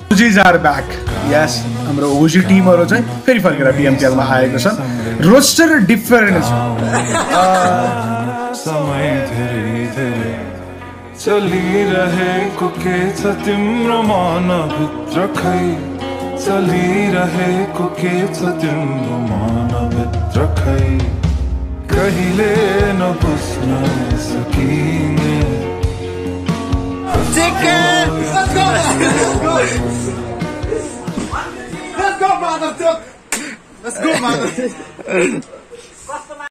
OGs are back यस हाम्रो ओजी टिमहरु चाहिँ फेरि फर्केर बीएमपीएल मा आएको छन् रोस्टर डिफरेन्ट छ समय धेरै धेरै चलिरहेको के छ तिम्रो मनभित्र खै चलिरहेको के छ तिम्रो मनभित्र खै कहिले नबुझ्न सकिने Chicken! Let's go! Let's go, brother! Let's go, man!